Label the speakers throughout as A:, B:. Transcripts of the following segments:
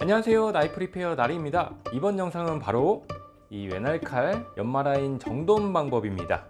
A: 안녕하세요, 나이프 리페어 나리입니다. 이번 영상은 바로 이 외날칼 연마라인 정돈 방법입니다.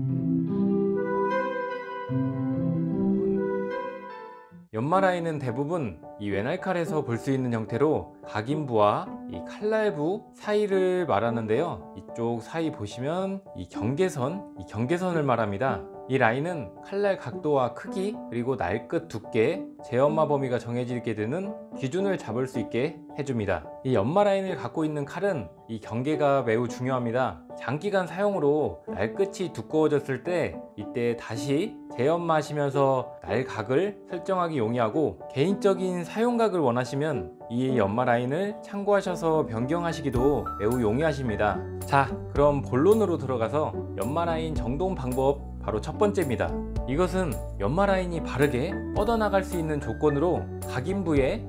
A: 연마라인은 대부분 이 외날칼에서 볼 수 있는 형태로 각인부와 이 칼날부 사이를 말하는데요, 이쪽 사이 보시면 이 경계선을 말합니다. 이 라인은 칼날 각도와 크기 그리고 날끝 두께, 재연마 범위가 정해지게 되는 기준을 잡을 수 있게 해줍니다. 이 연마 라인을 갖고 있는 칼은 이 경계가 매우 중요합니다. 장기간 사용으로 날끝이 두꺼워졌을 때 이때 다시 재연마하시면서 날각을 설정하기 용이하고, 개인적인 사용각을 원하시면 이 연마 라인을 참고하셔서 변경하시기도 매우 용이하십니다. 자, 그럼 본론으로 들어가서 연마 라인 정돈 방법 바로 첫 번째입니다. 이것은 연마 라인이 바르게 뻗어나갈 수 있는 조건으로 각인부의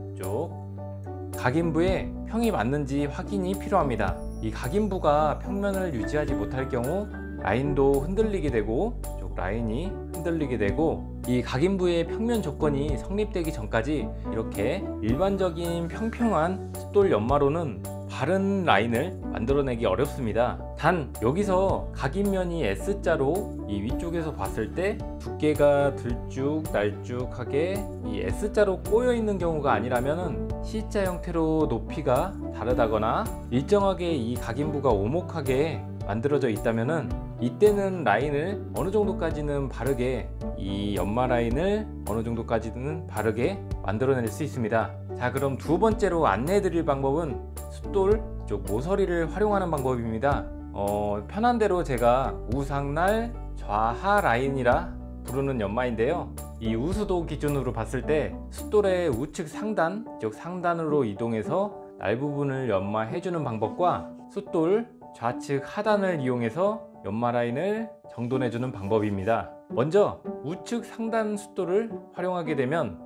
A: 평이 맞는지 확인이 필요합니다. 이 각인부가 평면을 유지하지 못할 경우 라인도 흔들리게 되고 라인이 흔들리게 되고, 이 각인부의 평면 조건이 성립되기 전까지 이렇게 일반적인 평평한 숫돌 연마로는 바른 라인을 만들어내기 어렵습니다. 단 여기서 각인면이 S자로 이 위쪽에서 봤을 때 두께가 들쭉날쭉하게 이 S자로 꼬여 있는 경우가 아니라면 C자 형태로 높이가 다르다거나 일정하게 이 각인부가 오목하게 만들어져 있다면은 이때는 라인을 어느 정도까지는 바르게, 이 연마 라인을 어느 정도까지는 바르게 만들어낼 수 있습니다. 자, 그럼 두 번째로 안내해 드릴 방법은 숫돌 쪽 모서리를 활용하는 방법입니다. 편한 대로 제가 우상날 좌하 라인이라 부르는 연마인데요, 이 우수도 기준으로 봤을 때 숫돌의 우측 상단, 즉 상단으로 이동해서 날 부분을 연마해 주는 방법과 숫돌 좌측 하단을 이용해서 연마 라인을 정돈해 주는 방법입니다. 먼저 우측 상단 숫돌을 활용하게 되면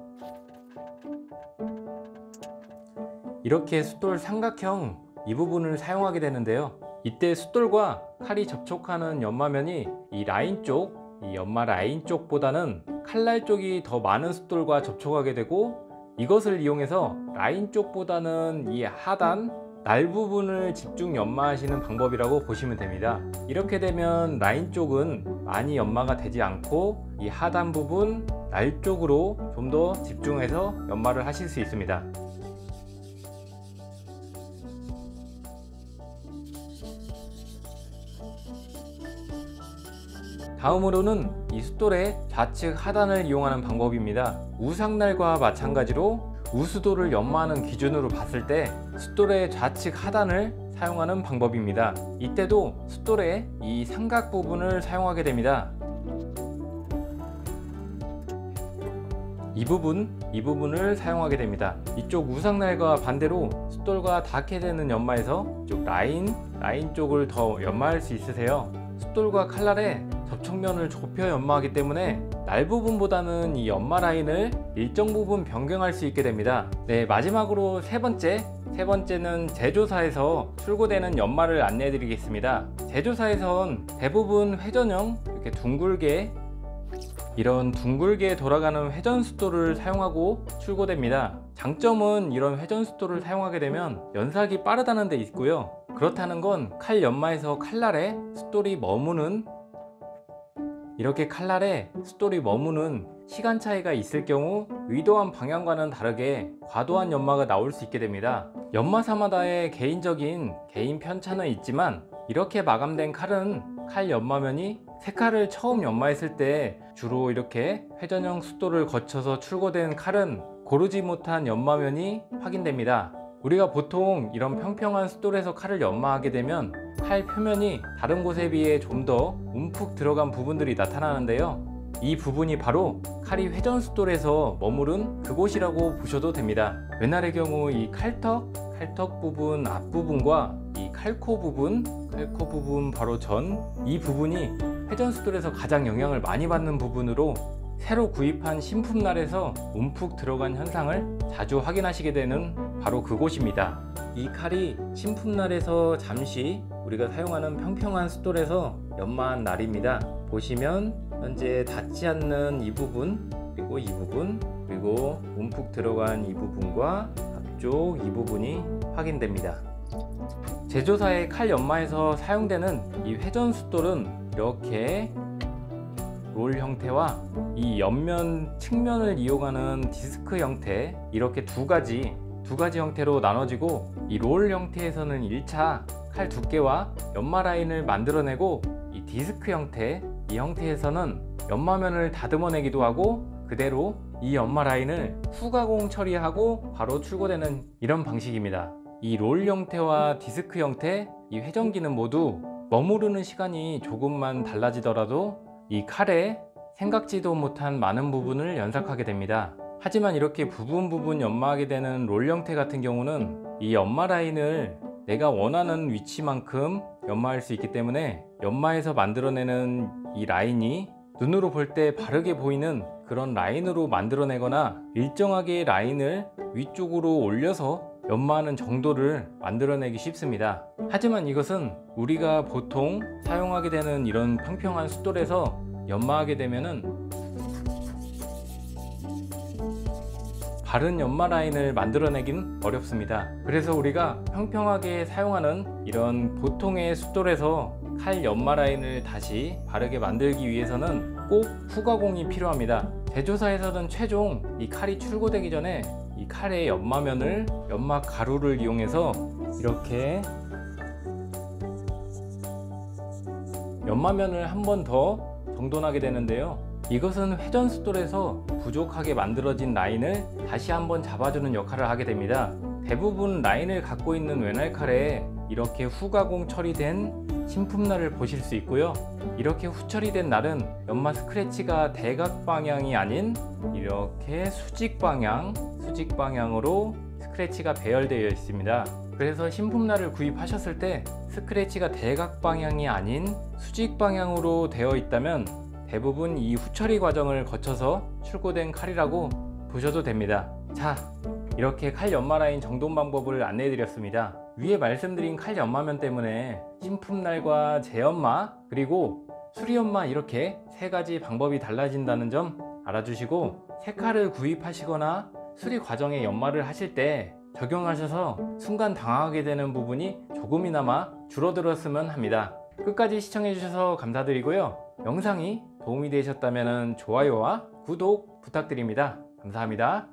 A: 이렇게 숫돌 삼각형 이 부분을 사용하게 되는데요, 이때 숫돌과 칼이 접촉하는 연마면이 이 라인 쪽, 이 연마 라인 쪽보다는 칼날 쪽이 더 많은 숫돌과 접촉하게 되고, 이것을 이용해서 라인 쪽보다는 이 하단 날 부분을 집중 연마하시는 방법이라고 보시면 됩니다. 이렇게 되면 라인 쪽은 많이 연마가 되지 않고 이 하단 부분 날 쪽으로 좀 더 집중해서 연마를 하실 수 있습니다. 다음으로는 이 숫돌의 좌측 하단을 이용하는 방법입니다. 우상날과 마찬가지로 우수도를 연마하는 기준으로 봤을 때 숫돌의 좌측 하단을 사용하는 방법입니다. 이때도 숫돌의 이 삼각 부분을 사용하게 됩니다. 이 부분을 사용하게 됩니다. 이쪽 우상날과 반대로 숫돌과 닿게 되는 연마에서 이쪽 라인 쪽을 더 연마할 수 있으세요. 숫돌과 칼날의 접촉면을 좁혀 연마하기 때문에 날 부분보다는 이 연마 라인을 일정 부분 변경할 수 있게 됩니다. 네, 마지막으로 세 번째는 제조사에서 출고되는 연마를 안내해 드리겠습니다. 제조사에선 대부분 회전형 이렇게 이런 둥글게 돌아가는 회전 숫돌을 사용하고 출고됩니다. 장점은 이런 회전 숫돌을 사용하게 되면 연삭이 빠르다는 데 있고요, 그렇다는 건 칼 연마에서 칼날에 숫돌이 머무는, 이렇게 칼날에 숫돌이 머무는 시간 차이가 있을 경우 의도한 방향과는 다르게 과도한 연마가 나올 수 있게 됩니다. 연마사마다의 개인 편차는 있지만 이렇게 마감된 칼은 칼 연마면이 새 칼을 처음 연마했을 때 주로 이렇게 회전형 숫돌을 거쳐서 출고된 칼은 고르지 못한 연마면이 확인됩니다. 우리가 보통 이런 평평한 숫돌에서 칼을 연마하게 되면 칼 표면이 다른 곳에 비해 좀 더 움푹 들어간 부분들이 나타나는데요, 이 부분이 바로 칼이 회전 숫돌에서 머무른 그곳이라고 보셔도 됩니다. 외날의 경우 이 칼턱 부분 앞부분과 이 칼코 부분 바로 이 부분이 회전 숫돌에서 가장 영향을 많이 받는 부분으로 새로 구입한 신품날에서 움푹 들어간 현상을 자주 확인하시게 되는 바로 그곳입니다. 이 칼이 신품날에서 잠시 우리가 사용하는 평평한 숫돌에서 연마한 날입니다. 보시면 현재 닿지 않는 이 부분, 그리고 움푹 들어간 이 부분과 위쪽 이 부분이 확인됩니다. 제조사의 칼 연마에서 사용되는 이 회전숫돌은 이렇게 롤 형태와 이 옆면 측면을 이용하는 디스크 형태, 이렇게 두 가지 형태로 나눠지고, 이 롤 형태에서는 1차 칼 두께와 연마 라인을 만들어내고, 이 디스크 형태, 이 형태에서는 연마면을 다듬어내기도 하고 그대로 이 연마 라인을 후가공 처리하고 바로 출고되는 이런 방식입니다. 이 롤 형태와 디스크 형태, 이 회전기는 모두 머무르는 시간이 조금만 달라지더라도 이 칼에 생각지도 못한 많은 부분을 연삭하게 됩니다. 하지만 이렇게 부분 연마하게 되는 롤 형태 같은 경우는 이 연마 라인을 내가 원하는 위치만큼 연마할 수 있기 때문에 연마에서 만들어내는 이 라인이 눈으로 볼 때 바르게 보이는 그런 라인으로 만들어내거나 일정하게 라인을 위쪽으로 올려서 연마하는 정도를 만들어내기 쉽습니다. 하지만 이것은 우리가 보통 사용하게 되는 이런 평평한 숫돌에서 연마하게 되면은 바른 연마 라인을 만들어내긴 어렵습니다. 그래서 우리가 평평하게 사용하는 이런 보통의 숫돌에서 칼 연마 라인을 다시 바르게 만들기 위해서는 꼭 후가공이 필요합니다. 제조사에서는 최종 이 칼이 출고되기 전에 이 칼의 연마면을 연마 가루를 이용해서 이렇게 연마면을 한 번 더 정돈하게 되는데요. 이것은 회전숫돌에서 부족하게 만들어진 라인을 다시 한번 잡아주는 역할을 하게 됩니다. 대부분 라인을 갖고 있는 외날칼에 이렇게 후가공 처리된 신품날을 보실 수 있고요. 이렇게 후처리된 날은 연마 스크래치가 대각 방향이 아닌 이렇게 수직 방향으로 스크래치가 배열되어 있습니다. 그래서 신품날을 구입하셨을 때 스크래치가 대각 방향이 아닌 수직 방향으로 되어 있다면 대부분 이 후처리 과정을 거쳐서 출고된 칼이라고 보셔도 됩니다. 자, 이렇게 칼 연마 라인 정돈 방법을 안내해 드렸습니다. 위에 말씀드린 칼 연마면 때문에 신품날과 재연마 그리고 수리연마 이렇게 세 가지 방법이 달라진다는 점 알아주시고, 새 칼을 구입하시거나 수리 과정에 연마를 하실 때 적용하셔서 순간 당황하게 되는 부분이 조금이나마 줄어들었으면 합니다. 끝까지 시청해 주셔서 감사드리고요. 영상이 도움이 되셨다면 좋아요와 구독 부탁드립니다. 감사합니다.